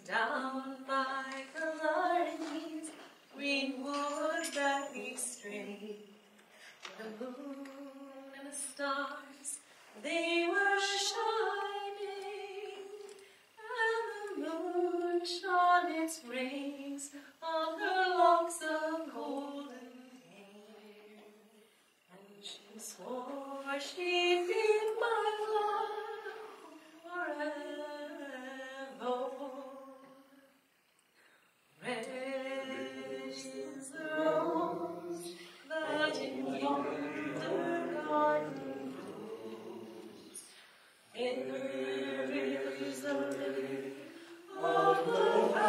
down by the Barony's green wood that we stray. The moon and the stars, they were shining, and the moon shone its rays on her locks of golden hair, and she swore she'd be my love forevermore. Red is the rose that in yonder garden grows. There is the lily of the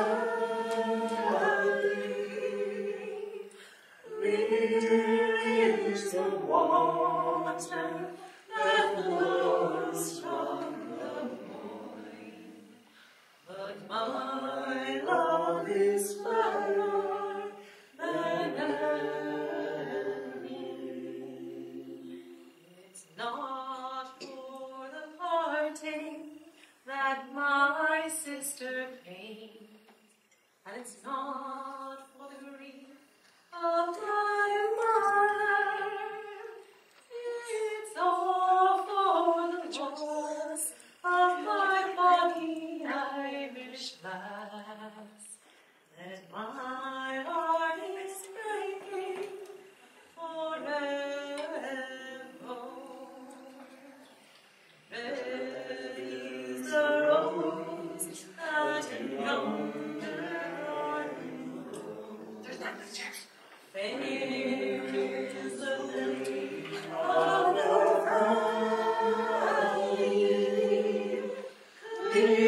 valley. There is the water that flows from the morn. But my love is fairer than any. It's not for the parting that my sister pains, and it's not for the grief of my mother. It's all for the loss of my bonny Irish lass, that my heart is breaking forevermore. Red is the rose that in yonder garden grows. Fair is the lily of the valley.